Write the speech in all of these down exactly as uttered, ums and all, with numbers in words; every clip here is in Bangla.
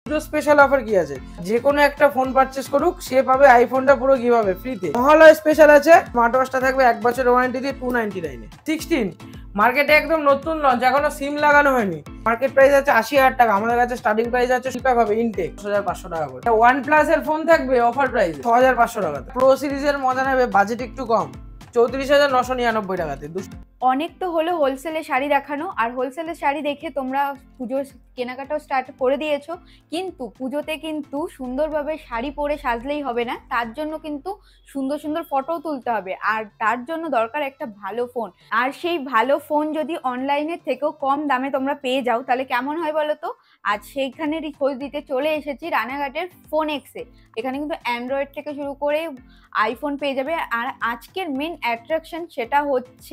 পুরো স্পেশাল অফার কি আছে, যে কোনো একটা ফোন পারচেজ করুক সে পাবে আইফোনটা পুরো কিভাবে ফ্রিতে। মহালয়া স্পেশাল আছে, স্মার্ট ওয়াচটা থাকবে এক বছরের ওয়ারেন্টি দিয়ে টু নাইনটি নাইনে। সিক্সটিন মার্কেটে একদম নতুন লঞ্চ, এখনো সিম লাগানো হয়নি। মার্কেট প্রাইস আছে আশি হাজার টাকা, আমাদের কাছে স্টার্টিং প্রাইস আছে সেটা হবে ইনটেক দশ হাজার পাঁচশো টাকা করে। ওয়ান প্লাস এর ফোন থাকবে অফার প্রাইস ছ হাজার পাঁচশো টাকাতে। প্রো সিরিজের মজা নেবে, বাজেট একটু কম, চৌত্রিশ হাজার নশো নিরানব্বই টাকাতে। অনেক তো হলো হোলসেলে শাড়ি দেখানো, আর হোলসেলের শাড়ি দেখে তোমরা পুজোর কেনাকাটাও স্টার্ট করে দিয়েছো, কিন্তু পুজোতে কিন্তু সুন্দরভাবে শাড়ি পরে সাজলেই হবে না, তার জন্য কিন্তু সুন্দর সুন্দর ফটো তুলতে হবে, আর তার জন্য দরকার একটা ভালো ফোন। আর সেই ভালো ফোন যদি অনলাইনের থেকেও কম দামে তোমরা পেয়ে যাও তাহলে কেমন হয় বলো তো। আজ সেইখানেরই খোঁজ দিতে চলে এসেছি রানাঘাটের ফোন এক্সে। এখানে কিন্তু অ্যান্ড্রয়েড থেকে শুরু করে আইফোন পেয়ে যাবে, আর আজকের মেন অ্যাট্রাকশন সেটা হচ্ছে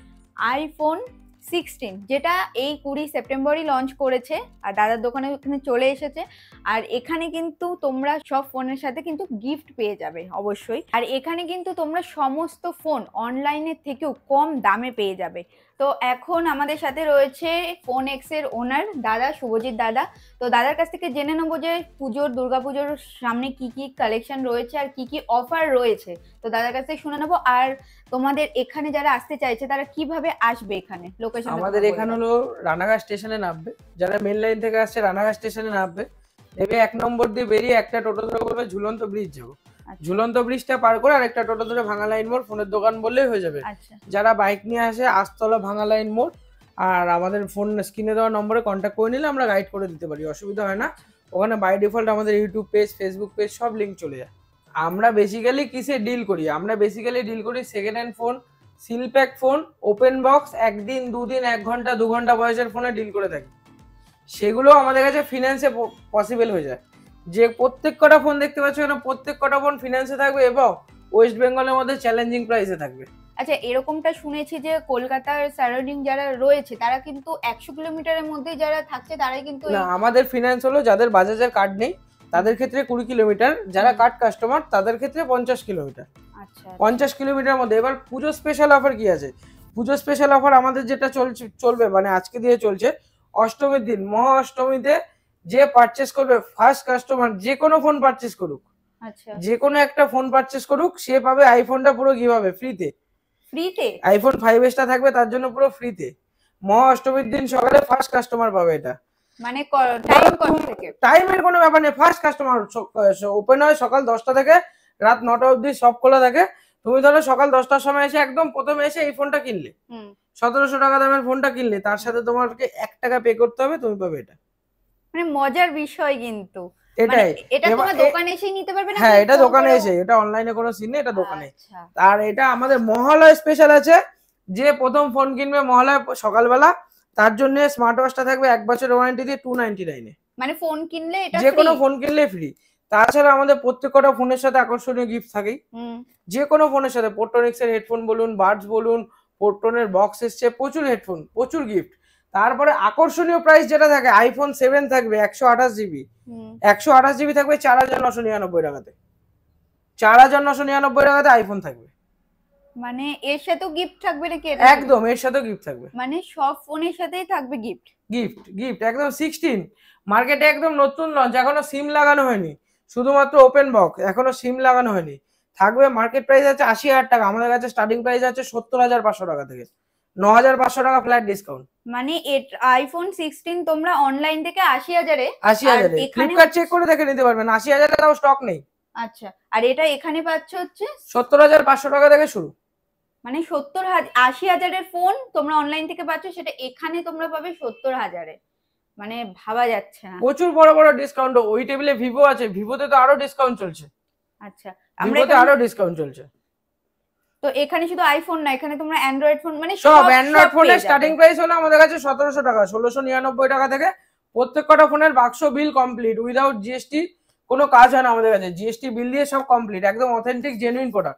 আইফোন সিক্সটিন, যেটা এই কুড়ি সেপ্টেম্বরই লঞ্চ করেছে, আর দাদার দোকানে ওখানে চলে এসেছে। আর এখানে কিন্তু তোমরা সব ফোনের সাথে কিন্তু গিফট পেয়ে যাবে অবশ্যই, আর এখানে কিন্তু তোমরা সমস্ত ফোন অনলাইনের থেকেও কম দামে পেয়ে যাবে। তো এখন আমাদের সাথে রয়েছে ফোন এক্স এর ওনার দাদা শুভজিৎ দাদা। তো দাদার কাছ থেকে জেনে নেবো যে পুজোর দুর্গাপুজোর সামনে কি কি কালেকশন রয়েছে আর কি কি অফার রয়েছে, তো দাদার কাছ থেকে শুনে নেবো। আর তোমাদের এখানে যারা আসতে চাইছে তারা কিভাবে আসবে এখানে? লোকেশন আমাদের এখানে হলো রানাঘাট স্টেশনে নামবে, যারা মেন লাইন থেকে আসছে রানাঘাট স্টেশনে নামবে, নেবে এক নম্বর দিয়ে বেরিয়ে একটা টোটো ধরে বলবে ঝুলন্ত ব্রিজ যাবো, ঝুলন্ত ব্রিজটা পার করে আর একটা টোটো ধরে ভাঙা লাইন মোড় ফোনের দোকান বললেই হয়ে যাবে। যারা বাইক নিয়ে আসে আস্তলা ভাঙা লাইন মোড়, আর আমাদের ফোন স্ক্রিনে দেওয়া নম্বরে কন্ট্যাক্ট করে নিলে আমরা গাইড করে দিতে পারি, অসুবিধা হয় না। ওখানে বাই ডিফল্ট আমাদের ইউটিউব পেজ, ফেসবুক পেজ সব লিঙ্ক চলে যায়। আমরা বেসিক্যালি কিসে ডিল করি, আমরা বেসিক্যালি ডিল করি second hand phone, seal pack phone, open box, একদিন দুদিন এক ঘন্টা দু ঘন্টা বয়সের ফোনে ডিল করে থাকি। সেগুলো আমাদের কাছে ফিনান্সে পসিবল হয়ে যায়। যে প্রত্যেক কটা ফোন দেখতে পাচ্ছ এখানে প্রত্যেক কটা ফোন ফিনান্সে থাকবে এবং ওয়েস্ট বেঙ্গলের মধ্যে চ্যালেঞ্জিং প্রাইসে থাকবে। আচ্ছা, এরকমটা শুনেছি যে কলকাতার সারাউন্ডিং যারা রয়েছে তারা কিন্তু একশো কিলোমিটারের মধ্যে যারা থাকছে তারাই কিন্তু না, আমাদের ফিনান্স হলো যাদের বাজাজের কার্ড নেই তাদের ক্ষেত্রে কুড়ি কিলোমিটার, যারা কার্ড কাস্টমার তাদের ক্ষেত্রে পঞ্চাশ কিলোমিটার। আচ্ছা, পঞ্চাশ কিলোমিটার মধ্যে। এবার পুজো স্পেশাল অফার কি আছে, পুজো স্পেশাল অফার আমাদের যেটা চলছে চলবে মানে আজকে দিয়ে চলছে, অষ্টমীর দিন মহা অষ্টমীতে যে পারচেস করবে ফার্স্ট কাস্টমার, যে কোনো ফোন পারচেস করুক, আচ্ছা, যে কোনো একটা ফোন পারচেস করুক সে পাবে আইফোনটা পুরো কিভাবে ফ্রিতে। ফ্রিতে আইফোন ফাইভ এসটা থাকবে তার জন্য পুরো ফ্রিতে। মহা অষ্টমীর দিন সকালে ফার্স্ট কাস্টমার পাবে এটা। মানে টাইম কত থেকে? টাইমের কোনো ব্যাপার নেই, ফার্স্ট কাস্টমার। ওপেন হয় সকাল দশটা থেকে রাত নটা অবধি, সব খোলা থাকে। তুমি ধরো সকাল দশটার সময় এসে একদম প্রথমে এসে এই ফোনটা কিনলে, সতেরোশো টাকা দামের ফোনটা কিনলে, তার সাথে তোমাকে এক টাকা পে করতে হবে, তুমি পাবে এটা। মানে মজার বিষয় কিন্তু এটাই। এটা তোমার দোকানে এসেই নিতে পারবে না? হ্যাঁ, এটা দোকানে এসে, এটা অনলাইনে কোনো সিন নেই, এটা দোকানে। আর এটা আমাদের মহালয়া স্পেশাল আছে, যে প্রথম ফোন কিনবে মহালয়া সকালবেলা তার জন্য স্মার্ট ওয়াচটা থাকবে এক বছরের ওয়ারেন্টি দিয়ে টু নাইনটি নাইনে। মানে ফোন কিনলে এটা যে কোনো ফোন কিনলে ফ্রি। তাছাড়া আমাদের প্রত্যেকটা ফোনের সাথে আকর্ষণীয় গিফট থাকেই, যে কোনো ফোনের সাথে। পোর্টনিক্স এর হেডফোন বলুন, বাডস বলুন, পোর্টনের বক্স এসছে, প্রচুর হেডফোন, প্রচুর গিফট। তারপরে আকর্ষণীয় প্রাইস যেটা থাকে, আইফোন সেভেন থাকবে একশো আঠাশ জিবি, একশো আঠাশ জিবি থাকবে চার হাজার নশো নিরানব্বই টাকাতে। চার হাজার নশো নিরানব্বই টাকাতে আইফোন থাকবে। মানে এর সাথেও গিফট থাকবে নাকি? একদম, এর সাথেও গিফট থাকবে। মানে সব ফোনের সাথেই থাকবে গিফট? গিফট গিফট একদম। সিক্সটিন মার্কেটে একদম নতুন লঞ্চ, এখনো সিম লাগানো হয়নি, শুধুমাত্র ওপেন বক্স, এখনো সিম লাগানো হয়নি। থাকবে মার্কেট প্রাইস আছে আশি হাজার টাকা, আমাদের কাছে স্টার্টিং প্রাইস আছে সত্তর হাজার পাঁচশো টাকা থেকে, ন হাজার পাঁচশো টাকা ফ্ল্যাট ডিসকাউন্ট। মানে আইফোন সিক্সটিন তোমরা অনলাইন থেকে আশি হাজারে, আশি হাজারে ফ্লিপকার্ট চেক করে দেখে নিতে পারবেন, আশি হাজারে তাও স্টক নেই। আচ্ছা, আর এটা এখানে পাচ্ছ হচ্ছে সত্তর হাজার পাঁচশো টাকা থেকে শুরু। মানে সত্তর হাজার আশি হাজারের ফোন তোমরা অনলাইন থেকে পাচ্ছ, সেটা এখানে তোমরা পাবে সত্তর হাজারে। মানে ভাবা যাচ্ছে না, প্রচুর বড় বড় ডিসকাউন্ট। ওই টেবিলে ভিভো আছে, ভিভোতে তো আরো ডিসকাউন্ট চলছে। আচ্ছা, ভিভোতে আরো ডিসকাউন্ট চলছে। তো এখানে শুধু আইফোন না, এখানে তোমরা অ্যান্ড্রয়েড ফোন, মানে সব অ্যান্ড্রয়েড ফোনের স্টার্টিং প্রাইস হলো আমাদের কাছে সতেরোশো টাকা, ষোলোশো নিরানব্বই টাকা থেকে। প্রত্যেক কটা ফোনের বাক্স বিল কমপ্লিট, উইদাউট জিএসটি কোনো কাজ হয় না আমাদের কাছে, জিএসটি বিল দিয়ে সব কমপ্লিট, একদম অথেন্টিক জেনুইন প্রোডাক্ট।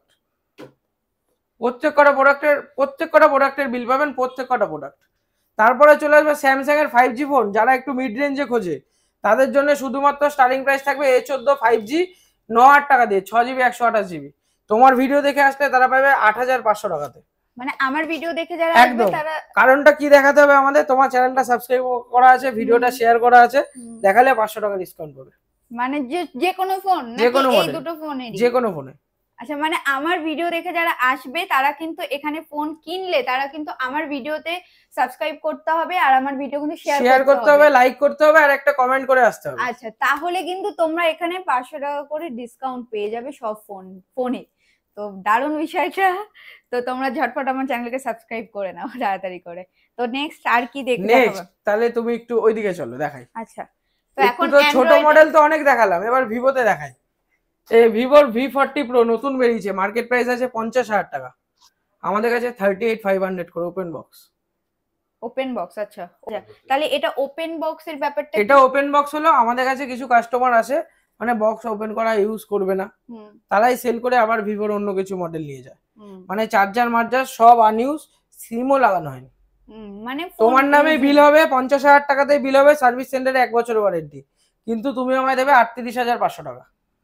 প্রত্যেক কটা প্রোডাক্টের প্রত্যেক কটা প্রোডাক্টের বিল পাবেন, প্রত্যেক কটা প্রোডাক্ট। তারপরে চলে আসবে স্যামসাং এর ফাইভ জি ফোন, যারা একটু মিড রেঞ্জে খোঁজে তাদের জন্য শুধুমাত্র স্টার্টিং প্রাইস থাকবে এ চোদ্দ ফাইভ জি, ন হাজার টাকা দিয়ে, ছ জিবি একশো আঠাশ জিবি। তোমার ভিডিও দেখে আসলে তারা পাবে আট হাজার পাঁচশো টাকাতে। মানে আমার ভিডিও দেখে যারা আসবে একদম। তারা কারণটা কি দেখাতে হবে আমাদের, তোমার চ্যানেলটা সাবস্ক্রাইব করা আছে, ভিডিওটা শেয়ার করা আছে, হুম, দেখালে পাঁচশো টাকা ডিসকাউন্ট পাবে। মানে যে যে কোনো ফোন যে কোনো নাকি এই model, দুটো ফোনেরই? যে কোনো ফোনে। আচ্ছা, মানে আমার ভিডিও দেখে যারা আসবে তারা কিন্তু এখানে ফোন কিনলে তারা কিন্তু আমার ভিডিওতে সাবস্ক্রাইব করতে হবে আর আমার ভিডিও কিন্তু শেয়ার শেয়ার করতে হবে, লাইক করতে হবে আর একটা কমেন্ট করে আসতে হবে। আচ্ছা, তাহলে কিন্তু তোমরা এখানে পাঁচশো টাকা করে ডিসকাউন্ট পেয়ে যাবে সব ফোন ফোনে। তো দারুণ বিষয়টা। তো তোমরা ঝটপট আমার চ্যানেলকে সাবস্ক্রাইব করে নাও তাড়াতাড়ি করে। তো নেক্সট আর কি দেখতে নেক্সট হবে? তাহলে তুমি একটু ওইদিকে চলো, দেখাই। আচ্ছা, তো একটু এখন তো ছোট Android- মডেল তো অনেক দেখালাম, এবার ভিভোতে দেখাই। এই ভিভোর ভি ফোরটি প্রো নতুন বেরিয়েছে, মার্কেট প্রাইস আছে পঞ্চাশ হাজার টাকা, আমাদের কাছে থার্টি এইট ফাইভ হান্ড্রেড করে ওপেন বক্স। ওপেন বক্স, আচ্ছা আচ্ছা, তাহলে এটা ওপেন বক্সের ব্যাপারটা এটা ওপেন বক্স হলো, আমাদের কাছে কিছু কাস্টমার আছে মানে বক্স ওপেন করা ইউজ করবে না, হুম তারাই সেল করে আবার ভিভোর অন্য কিছু মডেল নিয়ে যায়। হুম মানে চার্জার মার্জার সব আনইউজ, সিমও লাগানো হয়নি। হুম, মানে তোমার phone নামে use- বিল হবে পঞ্চাশ হাজার টাকাতে বিল হবে, সার্ভিস সেন্টারে এক বছর ওয়ারেন্টি, কিন্তু তুমি আমায় দেবে আটত্রিশ হাজার পাঁচশো টাকা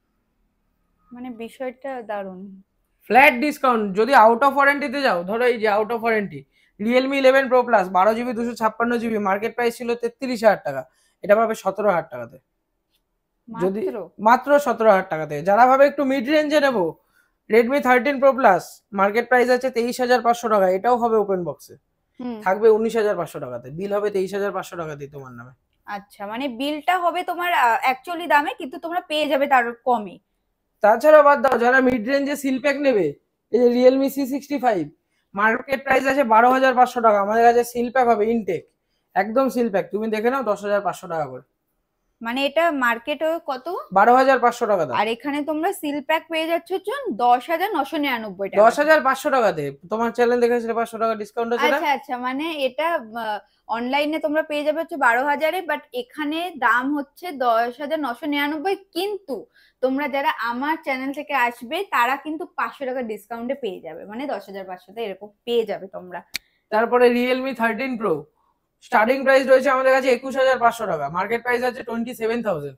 মানে বিষয়টা দারুণ। Flat discount. যদি আউট অফ ওয়ারেন্টিতে যাও, ধরো এই যে out of warranty Realme eleven pro plus বারো জিবি দুশো ছাপ্পান্ন জিবি, মার্কেট প্রাইস ছিল তেত্রিশ হাজার টাকা, এটা পাবে সতেরো হাজার টাকাতে। যদি মাত্র মাত্র সতেরো হাজার টাকাতে। যারা ভাবে একটু মিড রেঞ্জে নেবো, Redmi thirteen pro plus market price আছে তেইশ হাজার পাঁচশো টাকা, এটাও হবে ওপেন বক্সে, হুম থাকবে উনিশ হাজার পাঁচশো টাকাতে, বিল হবে তেইশ হাজার পাঁচশো টাকাতে তোমার নামে। আচ্ছা, মানে বিলটা হবে তোমার অ্যাকচুয়ালি দামে, কিন্তু তোমরা পেয়ে যাবে তার কমে। তাছাড়া বাদ দাও, যারা মিড রেঞ্জে সিল প্যাক নেবে, এই যে Realme C sixty five market price আছে বারো হাজার পাঁচশো টাকা, আমাদের কাছে সিল প্যাক হবে ইনটেক, একদম সিল প্যাক, তুমি দেখে নাও দশ হাজার পাঁচশো টাকা করে। মানে এটা মার্কেটে কত? বারো হাজার পাঁচশো টাকা দাম, আর এখানে তোমরা সিল প্যাক পেয়ে যাচ্ছ হচ্ছে দশ হাজার নশো নিরানব্বই টাকা। দশ হাজার পাঁচশো টাকাতে। তোমার চ্যানেল দেখেছিলে পাঁচশো টাকা ডিসকাউন্ট আছে না? আচ্ছা আচ্ছা, মানে এটা অনলাইনে তোমরা পেয়ে যাবে হচ্ছে বারো হাজারে, বাট এখানে দাম হচ্ছে দশ হাজার নশো নিরানব্বই, কিন্তু তোমরা যারা আমার চ্যানেল থেকে আসবে তারা কিন্তু পাঁচশো টাকা ডিসকাউন্টে পেয়ে যাবে, মানে দশ হাজার পাঁচশোতে এরকম পেয়ে যাবে তোমরা। তারপরে Realme thirteen pro starting price রয়েছে আমাদের কাছে একুশ হাজার পাঁচশো টাকা, মার্কেট প্রাইস আছে টোয়েন্টি সেভেন থাউজেন্ড,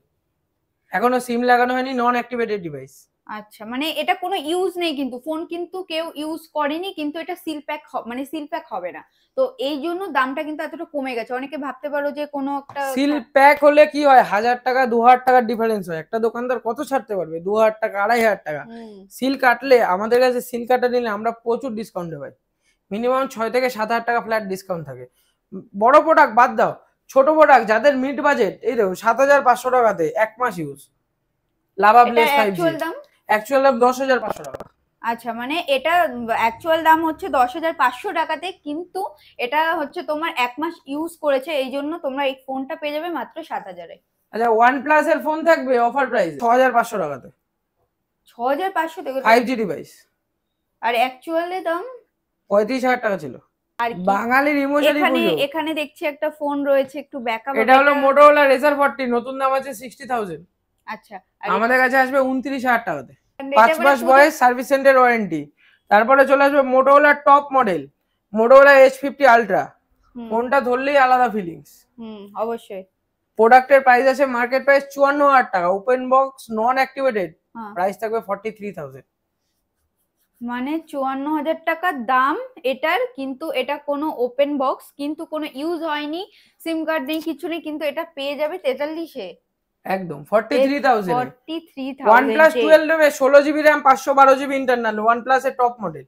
এখনো সিম লাগানো হয়নি, নন অ্যাক্টিভেটেড ডিভাইস। আচ্ছা, মানে এটা কোনো ইউজ নেই, কিন্তু ফোন কিন্তু কেউ ইউজ করেনি, কিন্তু এটা সিল প্যাক মানে সিল প্যাক হবে না, তো এই জন্য দামটা কিন্তু এতটা কমে গেছে। অনেকে ভাবতে পারো যে কোনো একটা সিল প্যাক হলে কি হয়, হাজার টাকা দু হাজার টাকার ডিফারেন্স হয়, একটা দোকানদার কত ছাড়তে পারবে, দু হাজার টাকা আড়াই হাজার টাকা। হুম, সিল কাটলে আমাদের কাছে সিল কাটা নিলে আমরা প্রচুর ডিসকাউন্টে পাই, মিনিমাম ছয় থেকে সাত হাজার টাকা ফ্ল্যাট ডিসকাউন্ট থাকে। বড় প্রোডাক্ট বাদ দাও, ছোট প্রোডাক্ট যাদের মিড বাজেট, এই দেখো সাত হাজার পাঁচশো টাকাতে এক মাস use Lava Blaze five G, actual দাম অ্যাকচুয়াল দাম দশ হাজার পাঁচশো টাকা। আচ্ছা, মানে এটা অ্যাকচুয়াল দাম হচ্ছে দশ হাজার পাঁচশো টাকাতে, কিন্তু এটা হচ্ছে তোমার এক মাস ইউজ করেছে, এই জন্য তোমরা এই ফোনটা পেয়ে যাবে মাত্র সাত হাজারে। আচ্ছা, ওয়ান প্লাস এর ফোন থাকবে অফার প্রাইস ছ হাজার পাঁচশো টাকাতে, ছ হাজার পাঁচশো থেকে ফাইভ জি ডিভাইস, আর অ্যাকচুয়ালি দাম পঁয়ত্রিশ হাজার টাকা ছিল। আর কি? বাঙালির ইমোশনালি এখানে পুজো। এখানে দেখছি একটা ফোন রয়েছে, একটু ব্যাকআপ। এটা হলো মোটোরোলা রেজার ফোরটি, নতুন দাম আছে সিক্সটি থাউজেন্ড, আচ্ছা, আমাদের কাছে আসবে উনত্রিশ হাজার টাকাতে, এটা পাঁচ এবারে মাস পুজো- বয়স, সার্ভিস সেন্টার ওয়ারেন্টি। তারপরে চলে আসবে Motorola top model, Motorola Edge fifty ultra, হুম, ফোনটা ধরলেই আলাদা ফিলিংস। হুম, অবশ্যই। প্রোডাক্টের প্রাইস আছে মার্কেট প্রাইস চুয়ান্ন হাজার টাকা, ওপেন বক্স নন অ্যাক্টিভেটেড, হ্যাঁ, প্রাইস থাকবে ফর্টি থ্রি থাউজেন্ড। মানে চুয়ান্ন হাজার টাকা দাম এটার, কিন্তু এটা কোনো ওপেন বক্স, কিন্তু কোনো ইউজ হয়নি, সিম কার্ড নেই, কিছু নেই, কিন্তু এটা পেয়ে যাবে তেতাল্লিশে, একদম forty three thousand. Forty three OnePlus thousand twelve নেবে, ষোলো জিবি র্যাম, পাঁচশো বারো জিবি ইন্টারনাল, ওয়ান প্লাস এর টপ মডেল,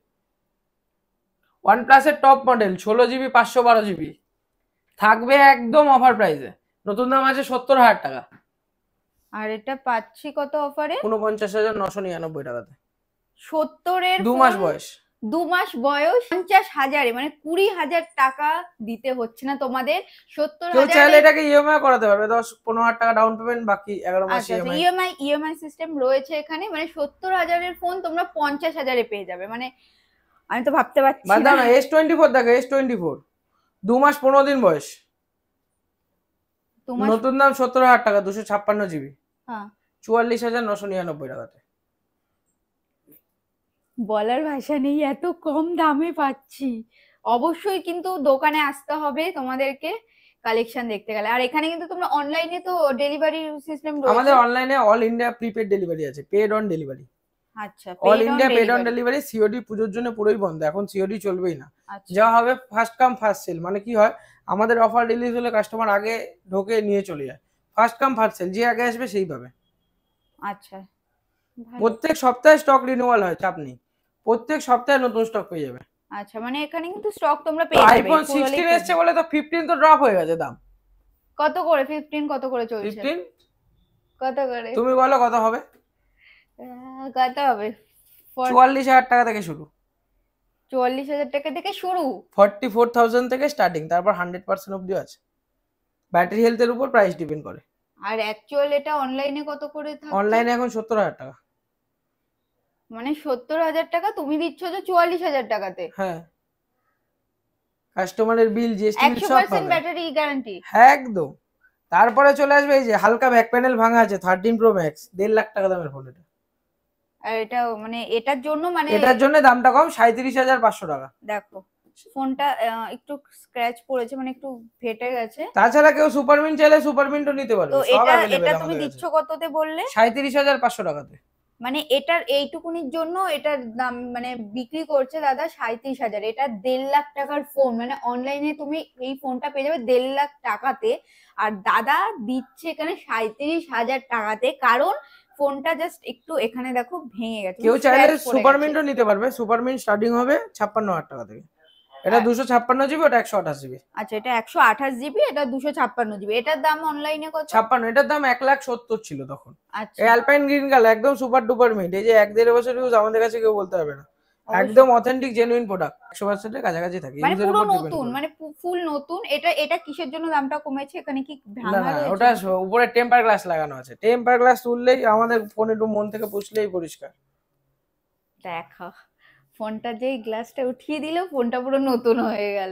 ওয়ান প্লাস এর টপ মডেল ষোলো জিবি পাঁচশো বারো জিবি, থাকবে একদম অফার প্রাইসে, নতুন দাম আছে সত্তর হাজার টাকা, আর এটা পাচ্ছি কত অফারে? উনপঞ্চাশ হাজার নশো নিরানব্বই টাকাতে, সত্তরের দু মাস বয়স। দু মাস বয়স, পঞ্চাশ হাজারে, মানে কুড়ি হাজার টাকা দিতে হচ্ছে না তোমাদের, সত্তর কেউ চাইলে হাজার এটাকে ইএমআই করাতে পারবে, দশ পনেরো হাজার টাকা ডাউন পেমেন্ট, বাকি এগারো মাস ইএমআই। ইএমআই ইএমআই সিস্টেম রয়েছে এখানে, মানে সত্তর হাজারের ফোন তোমরা পঞ্চাশ হাজারে পেয়ে যাবে, মানে আমি তো ভাবতে পারছি বাদ দাও না। না, এস টোয়েন্টি ফোর দেখো, এস টোয়েন্টি ফোর দু মাস পনেরো দিন বয়স, তোমার নতুন দাম সত্তর হাজার টাকা, দুশো ছাপ্পান্ন জিবি, হ্যাঁ, চুয়াল্লিশ হাজার নশো নিরানব্বই টাকাতে। বলার ভাষা নেই, এত কম দামে পাচ্ছি। অবশ্যই কিন্তু দোকানে আসতে হবে তোমাদেরকে কালেকশন দেখতে গেলে। আর এখানে কিন্তু তোমরা অনলাইনে তো ডেলিভারি সিস্টেম আমাদের রয়েছে। অনলাইনে অল ইন্ডিয়া প্রিপেড ডেলিভারি আছে, পেড অন ডেলিভারি। আচ্ছা, all paid on India paid on delivery। Delivery. COD পুজোর জন্য পুরোই বন্ধ, এখন সিওডি চলবেই না। আচ্ছা যা হবে ফার্স্ট কাম ফার্স্ট সেল, মানে কি হয় আমাদের অফার রিলিজ হলে কাস্টমার আগে ঢোকে নিয়ে চলে যায়, ফার্স্ট কাম ফার্স্ট সেল, যে আগে আসবে সেই পাবে। আচ্ছা ভালো। প্রত্যেক সপ্তাহে স্টক রিনিউয়াল হয়, চাপ নেই, প্রত্যেক সপ্তাহে নতুন স্টক পেয়ে যাবে। আচ্ছা মানে এখানে কিন্তু স্টক তোমরা পেয়ে যাবে। আইফোন সিক্সটিন এসছে বলে তো ফিফটিন তো ড্রপ হয়ে গেছে দাম। কত করে ফিফটিন কত করে চলছে? ফিফটিন কত করে তুমি বলো কত হবে? আহ, কত হবে? For- চুয়াল্লিশ হাজার টাকা থেকে শুরু, চুয়াল্লিশ হাজার টাকা থেকে শুরু। ফর্টি ফোর থাউজেন্ড থেকে স্টার্টিং, তারপর হান্ড্রেড পার্সেন্ট অব্দি আছে। ব্যাটারি হেলথের উপর প্রাইস ডিপেন্ড করে। আর অ্যাকচুয়াল এটা অনলাইনে কত করে থাকে? অনলাইনে এখন সত্তর হাজার টাকা। মানে সত্তর হাজার টাকা তুমি দিচ্ছ যে চুয়াল্লিশ হাজার টাকাতে। হ্যাঁ, কাস্টমারের বিল জিএসটি বিল একশো সব পার্সেন্ট পাবে ব্যাটারি গ্যারান্টি। হ্যাঁ একদম। তারপরে চলে আসবে এই যে হালকা ব্যাক প্যানেল ভাঙা আছে থার্টিন প্রো ম্যাক্স, দেড় লাখ টাকা দামের ফোন এটা। আর এটা মানে এটার জন্য মানে এটার জন্য দামটা কম, সাঁইত্রিশ হাজার পাঁচশো টাকা। দেখো ফোনটা একটু স্ক্র্যাচ পড়েছে, মানে একটু ফেটে গেছে। তাছাড়া কেউ সুপারমিন চাইলে সুপারমিনও নিতে পারবে, তো সব এটা অ্যাভেলেবেল এটা তুমি আমাদের দিচ্ছ কাছে। কততে বললে? সাঁইত্রিশ হাজার পাঁচশো টাকাতে। মানে এটার এইটুকুনির জন্য এটার দাম মানে বিক্রি করছে দাদা সাঁইত্রিশ হাজার। এটা দেড় লাখ টাকার ফোন, মানে অনলাইনে তুমি এই ফোনটা পেয়ে যাবে দেড় লাখ টাকাতে, আর দাদা দিচ্ছে এখানে সাঁইত্রিশ হাজার টাকাতে। কারণ ফোনটা জাস্ট একটু এখানে দেখো ভেঙে গেছে, কেউ চাইলে scratch পড়ে সুপারমিনও গেছে। নিতে পারবে, সুপারমিন স্টার্টিং হবে ছাপ্পান্ন হাজার টাকা থেকে। এটা দুশো ছাপ্পান্ন জিবি, ওটা একশো আঠাশ জিবি। আচ্ছা এটা একশো আঠাশ জিবি, এটা দুশো ছাপ্পান্ন জিবি। এটার দাম অনলাইনে কত? ছাপ্পান্ন, এটার দাম এক লাখ সত্তর ছিল তখন। আচ্ছা এই অ্যালপাইন গ্রিন কালার একদম সুপার ডুপার মিড, এই যে এক দেড় বছর ইউজ আমাদের কাছে কেউ বলতে হবে না, অবশ্যই। একদম অথেন্টিক জেনুইন প্রোডাক্ট, একশো পার্সেন্টের কাছাকাছি থাকে। মানে user পুরো উপর depend নতুন, করে। মানে ফুল নতুন। এটা এটা কিসের জন্য দামটা কমেছে? এখানে কি না ভাঙা না রয়েছে? ওটা স- উপরে টেম্পার গ্লাস লাগানো আছে, টেম্পার গ্লাস তুললেই আমাদের ফোন একটু মন থেকে পুষলেই পরিষ্কার। দেখা ফোনটা যেই গ্লাসটা উঠিয়ে দিল, ফোনটা পুরো নতুন হয়ে গেল।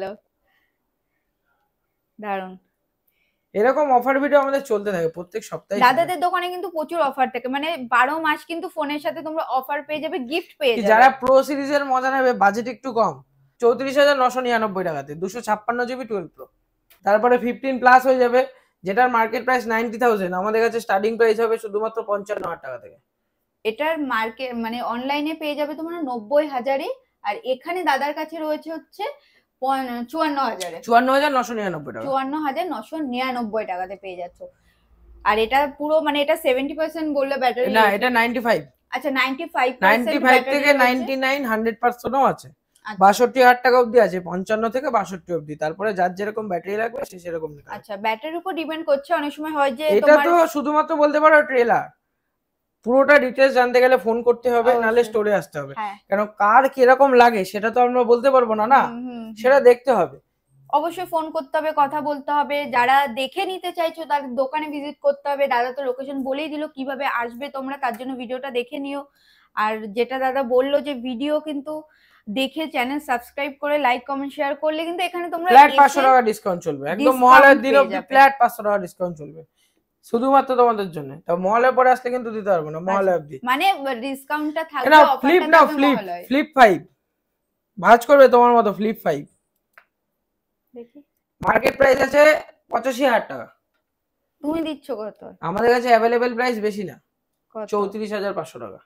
দারুন। এরকম অফার ভিডিও আমাদের চলতে থাকে প্রত্যেক সপ্তাহে। দাদাদের দোকানে কিন্তু প্রচুর অফার থাকে, মানে বারো মাস কিন্তু ফোনের সাথে তোমরা অফার পেয়ে যাবে, গিফট পেয়ে যাবে। যারা প্রো সিরিজের মজা নেবে, বাজেট একটু কম, চৌত্রিশ হাজার নশো নিরানব্বই টাকাতে দুশো ছাপ্পান্ন জিবি টুয়েলভ প্রো। তারপরে ফিফটিন প্লাস হয়ে যাবে, যেটার মার্কেট প্রাইস নাইনটি থাউজেন্ড, আমাদের কাছে স্টার্টিং প্রাইস হবে শুধুমাত্র পঞ্চান্ন হাজার টাকা থেকে। এটার মার্কেট মানে অনলাইনে পেয়ে যাবে তোমরা নব্বই হাজারে, আর এখানে দাদার কাছে রয়েছে হচ্ছে পন- চুয়ান্ন হাজারে। চুয়ান্ন হাজার নশো নিরানব্বই টাকা। চুয়ান্ন হাজার নশো নিরানব্বই টাকাতে পেয়ে যাচ্ছ। আর এটা পুরো মানে এটা সেভেন্টি পার্সেন্ট বললে ব্যাটারি, না এটা নাইনটি ফাইভ, আচ্ছা নাইনটি ফাইভ নাইনটি ফাইভ থেকে নাইনটি নাইন, হান্ড্রেড পার্সেন্টও আছে। বাষট্টি হাজার টাকা অব্দি আছে, পঞ্চান্ন থেকে বাষট্টি অব্দি। তারপরে যার যেরকম ব্যাটারি লাগবে সে সেরকম নিতে পারবে। আচ্ছা ব্যাটারির উপর ডিপেন্ড করছে, অনেক সময় হয় যে এটা তোমার তো শুধুমাত্র বলতে পারো ট্রেলার, পুরোটা ডিটেলস জানতে গেলে ফোন করতে হবে, অবশ্যই। নাহলে স্টোরে আসতে হবে। হ্যাঁ কেন কার কিরকম লাগে সেটা তো আমরা বলতে পারবো না, না হুম, হুম, হুম। সেটা দেখতে হবে। অবশ্যই ফোন করতে হবে, কথা বলতে হবে। যারা দেখে নিতে চাইছো তাদের দোকানে ভিজিট করতে হবে। দাদা তো লোকেশন বলেই দিল কিভাবে আসবে তোমরা, তার জন্য ভিডিওটা দেখে নিও। আর যেটা দাদা বললো যে ভিডিও কিন্তু দেখে চ্যানেল সাবস্ক্রাইব করে লাইক কমেন্ট শেয়ার করলে কিন্তু এখানে তোমরা ফ্ল্যাট এসে পাঁচশো টাকা ডিসকাউন্ট চলবে, একদম discount মহালয়ার দিন পেয়ে অব্দি যাবে। ফ্ল্যাট পাঁচশো টাকা ডিসকাউন্ট চলবে শুধুমাত্র তোমাদের জন্য। তা মহালয়ার পরে আসলে কিন্তু দিতে পারবো না, মহালয়া অব্দি। মানে ডিসকাউন্টটা থাকবে, না অফারটা ফ্লিপ না, থাকবে ফ্লিপ মহালয়ায়। ফ্লিপ ফাইভ ভাঁজ করবে তোমার মতো, ফ্লিপ ফাইভ দেখি মার্কেট প্রাইস আছে পঁচাশি হাজার টাকা, তুমি দিচ্ছ কত? আমাদের কাছে অ্যাভেলেবেল প্রাইস বেশি না, কত? চৌত্রিশ হাজার পাঁচশো টাকা।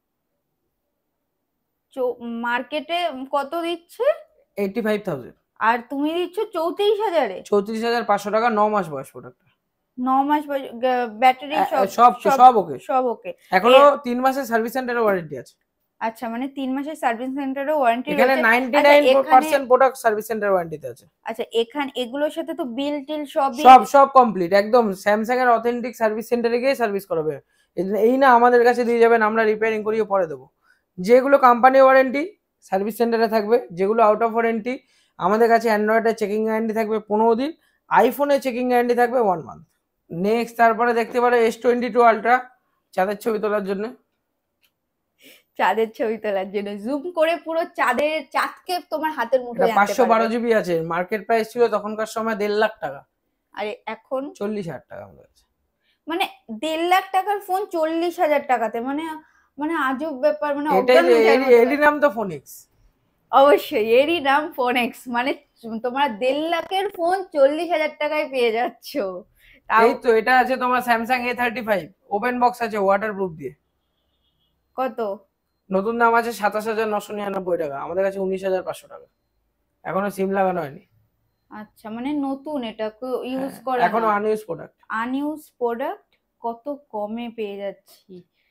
মার্কেটে কত দিচ্ছে? Eighty five thousand. আর তুমি দিচ্ছ চৌত্রিশ হাজারে? চৌত্রিশ হাজার পাঁচশো টাকা, ন মাস বয়স প্রোডাক্ট। ন মাস ব্যাটারি সব সব সব ওকে, সব ওকে। এখনো তিন মাসের সার্ভিস সেন্টারের ওয়ারেন্টি আছে। আচ্ছা মানে তিন মাসের সার্ভিস সেন্টারে ওয়ারেন্টি এখানে রয়েছে। নাইনটি আচ্ছা, নাইন এখানে পার্সেন্ট প্রোডাক্ট সার্ভিস সেন্টার ওয়ারেন্টিতে আছে। আচ্ছা এখানে এগুলোর সাথে তো বিল টিল সবই সব সব কমপ্লিট একদম, স্যামসাং এর অথেন্টিক সার্ভিস সেন্টারে গিয়ে সার্ভিস করাবে। এই না আমাদের কাছে দিয়ে যাবেন, আমরা রিপেয়ারিং করিয়ে পরে দেবো। যেগুলো কোম্পানি ওয়ারেন্টি সার্ভিস সেন্টারে থাকবে, যেগুলো আউট অফ ওয়ারেন্টি আমাদের কাছে অ্যান্ড্রয়েডের চেকিং গ্যারান্টি থাকবে পনেরো দিন, আইফোনের চেকিং গ্যারান্টি থাকবে ওয়ান মান্থ। নেক্সট তারপরে দেখতে পারো এস টোয়েন্টি টু আলট্রা, চাঁদের ছবি তোলার জন্য। চাঁদের ছবি তোলার জন্য জুম করে পুরো চাঁদের চাঁদকে তোমার হাতের মুঠোয় এটা আনতে পাঁচশো বারো পারবে। জিবি আছে, মার্কেট প্রাইস ছিল তখনকার সময় দেড় লাখ টাকা, আর এখন চল্লিশ হাজার টাকা আমাদের কাছে। মানে দেড় লাখ টাকার ফোন চল্লিশ হাজার টাকাতে, মানে মানে আজব ব্যাপার, মানে এটাই অজ্ঞান হয়ে যাওয়ার এরই- মতো এরই নাম তো ফোনিক্স। অবশ্যই এরই নাম ফোনেক্স। মানে তোমরা দেড় লাখের ফোন চল্লিশ হাজার টাকায় পেয়ে যাচ্ছ। তাও এই তো এটা আছে তোমার Samsung A thirty five, open box আছে ওয়াটার প্রুফ দিয়ে। কত? নতুন দাম আছে সাতাশ হাজার নশো নিরানব্বই টাকা, আমাদের কাছে উনিশ হাজার পাঁচশো টাকা, এখনো সিম লাগানো হয়নি। আচ্ছা, মানে নতুন, এটা ইউজ হ্যাঁ, করা এখনো না, আনইউজ প্রোডাক্ট। আনইউজ প্রোডাক্ট, কত কমে পেয়ে যাচ্ছি।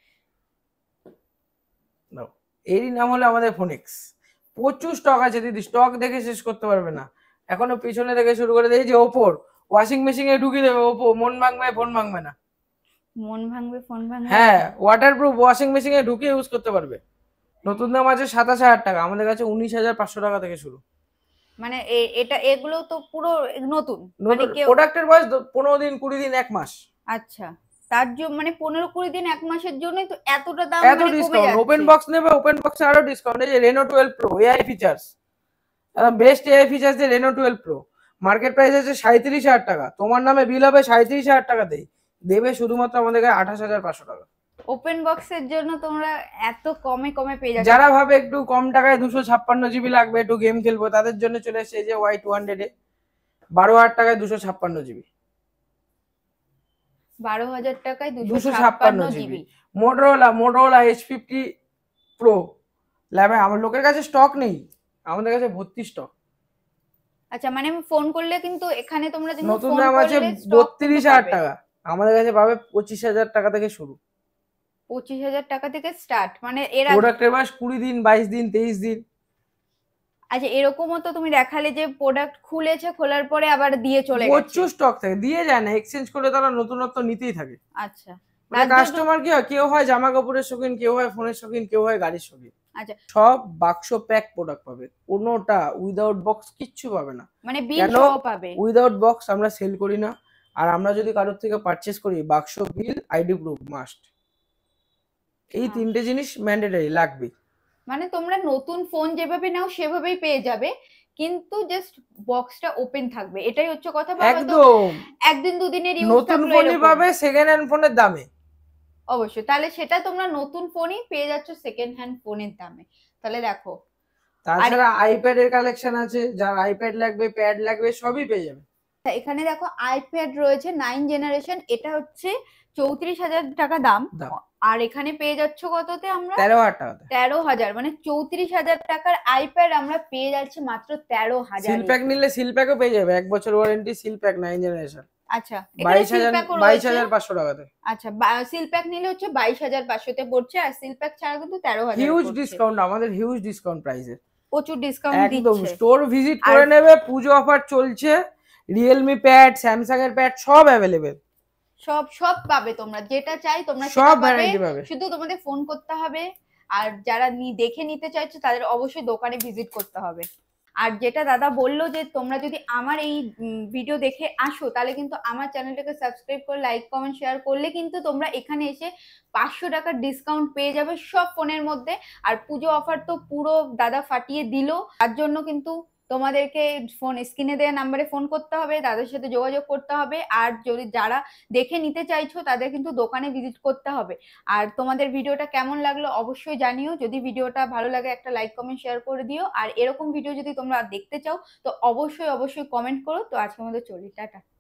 দাও, এরই নাম হলো আমাদের ফোনিক্স। প্রচুর স্টক আছে দিদি, স্টক দেখে শেষ করতে পারবে না। এখনো পিছনে থেকে শুরু করে দিয়েছি ওপোর, ওয়াশিং মেশিনে ঢুকিয়ে দেবে ওপো, মন ভাঙবে ফোন ভাঙবে না। মন ভাঙবে ফোন ভাঙবে। হ্যাঁ, ওয়াটারপ্রুফ ওয়াশিং মেশিনে ঢুকিয়ে ইউজ করতে পারবে। নতুন দাম আছে সাতাশ হাজার টাকা, আমাদের কাছে উনিশ হাজার পাঁচশো টাকা থেকে শুরু। মানে এ- এটা এগুলো তো পুরো নতুন, মানে নতুন কেউ, প্রোডাক্টের বয়স পনেরো দিন কুড়ি দিন এক মাস। আচ্ছা, তার জন্য মানে পনেরো কুড়ি দিন এক মাসের জন্যই তো এতটা দাম এত মানে কমে ডিসকাউন্ট, ওপেন যাচ্ছে। বক্স নেবে, ওপেন বক্সে আরো ডিসকাউন্ট। এই যে Reno twelve pro AI features, best AI features দিয়ে Reno twelve pro, market price আছে সাঁত্রিশ হাজার টাকা, তোমার নামে বিল হবে সাঁত্রিশ হাজার টাকাতেই, দেবে শুধুমাত্র আমাদের কাছে আঠাশ হাজার পাঁচশো টাকা। ওপেন বক্সের জন্য তোমরা এত কমে কমে পেয়ে যাচ্ছ। যারা ভাবে একটু কম টাকায় দুশো ছাপ্পান্ন জিবি লাগবে, একটু গেম খেলবো, তাদের জন্য চলে এসেছে এই যে ওয়াই টু হান্ড্রেড এ বারো হাজার টাকায় দুশো ছাপ্পান্ন জিবি, বারো হাজার টাকায় দুশো দুশো ছাপ্পান্ন ছাপ্পান্ন GB. GB. Motorola Motorola H fifty pro ল্যাবে, আমার লোকের কাছে স্টক নেই, আমাদের কাছে ভর্তি স্টক। আচ্ছা, মানে আমি ফোন করলে কিন্তু এখানে তোমরা কিন্তু নতুন ফোন দাম আছে করলে stock বত্রিশ কিন্তু হাজার পাবে। টাকা, আমাদের কাছে পাবে পঁচিশ হাজার টাকা থেকে শুরু। পঁচিশ হাজার টাকা থেকে স্টার্ট, মানে এর আগে- প্রোডাক্টের বয়স কুড়ি দিন বাইশ দিন তেইশ দিন। আচ্ছা, এরকমও তো তুমি দেখালে যে প্রোডাক্ট খুলেছে, খোলার পরে আবার দিয়ে চলে গেছে। প্রচুর স্টক থাকে, দিয়ে যায় না, এক্সচেঞ্জ করে তারা নতুনত্ব নিতেই থাকে। আচ্ছা, মানে তার জন্য- কাস্টমার কি হয়, কেউ হয় জামা কাপড়ের শৌখিন, কেউ হয় ফোনের শৌখিন, কেউ হয় গাড়ির শৌখিন। আচ্ছা, সব বাক্স প্যাক প্রোডাক্ট পাবে, কোনোটা উইদাউট বক্স কিচ্ছু পাবে না। মানে বিল কেন? সহ পাবে। উইদাউট বক্স আমরা সেল করি না, আর আমরা যদি কারোর থেকে পারচেস করি বাক্স বিল আইডি প্রুফ মাস্ট, এই তিনটে জিনিস ম্যান্ডেটরি লাগবে। মানে তোমরা নতুন ফোন যেভাবে নাও সেভাবেই পেয়ে যাবে, কিন্তু জাস্ট বক্সটা ওপেন থাকবে, এটাই হচ্ছে কথা। বা হয়তো একদম একদিন দুদিনের ইউজ নতুন থাকলো ফোনই এরকম। পাবে সেকেন্ড হ্যান্ড ফোনের দামে। অবশ্যই, তাহলে সেটা তোমরা নতুন ফোনই পেয়ে যাচ্ছ সেকেন্ড হ্যান্ড ফোনের দামে। তাহলে দেখো, তাছাড়া আইপ্যাড এর কালেকশন আছে, যার আইপ্যাড লাগবে প্যাড লাগবে সবই পেয়ে যাবে। এখানে দেখো আইপ্যাড রয়েছে নাইন জেনারেশন, এটা হচ্ছে চৌত্রিশ হাজার টাকা দাম। দাম। আর এখানে পেয়ে যাচ্ছ কততে আমরা? তেরো হাজার টাকাতে। তেরো হাজার, মানে চৌত্রিশ হাজার টাকার আইপ্যাড আমরা পেয়ে যাচ্ছি মাত্র তেরো হাজার। সিল প্যাক নিলে সিল প্যাকও পেয়ে যাবে, এক বছর warranty seal pack nine generation. আচ্ছা, বাইশ হাজার বাইশ হাজার পাঁচশো টাকাতে। আচ্ছা, সিল প্যাক নিলে হচ্ছে বাইশ হাজার পাঁচশোতে পড়ছে, আর সিল প্যাক ছাড়া কিন্তু তেরো হাজার। হিউজ ডিসকাউন্ট, আমাদের হিউজ ডিসকাউন্ট প্রাইসে, প্রচুর ডিসকাউন্ট একদম। দিচ্ছে। স্টোর ভিজিট করে নেবে, পুজো অফার চলছে, রিয়েলমি প্যাড স্যামসাং এর প্যাড সব অ্যাভেলেবেল, সব সব পাবে, তোমরা যেটা চাই তোমরা সব সেটা পাবে, ভ্যারাইটি পাবে। শুধু তোমাদের ফোন করতে হবে। আর যারা নি- দেখে নিতে চাইছো তাদের অবশ্যই দোকানে ভিজিট করতে হবে। আর যেটা দাদা বললো যে তোমরা যদি আমার এই ভিডিও দেখে আসো, তাহলে কিন্তু আমার চ্যানেলটাকে সাবস্ক্রাইব করে লাইক কমেন্ট শেয়ার করলে কিন্তু তোমরা এখানে এসে পাঁচশো টাকার ডিসকাউন্ট পেয়ে যাবে সব ফোনের মধ্যে। আর পুজো অফার তো পুরো দাদা ফাটিয়ে দিল, তার জন্য কিন্তু তোমাদেরকে ফোন স্ক্রিনে দেওয়া নাম্বারে ফোন করতে হবে, তাদের সাথে যোগাযোগ করতে হবে। আর যদি যারা দেখে নিতে চাইছো তাদের কিন্তু দোকানে ভিজিট করতে হবে। আর তোমাদের ভিডিওটা কেমন লাগলো অবশ্যই জানিও, যদি ভিডিওটা ভালো লাগে একটা লাইক কমেন্ট শেয়ার করে দিও। আর এরকম ভিডিও যদি তোমরা দেখতে চাও তো অবশ্যই অবশ্যই কমেন্ট করো। তো আজকের মধ্যে চলি, টাটা।